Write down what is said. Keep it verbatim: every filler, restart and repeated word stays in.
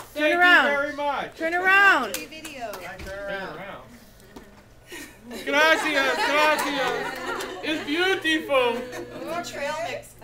Thank around. you very much. Turn around. Video. Turn around. Gracias, gracias. It's beautiful. Trail mix.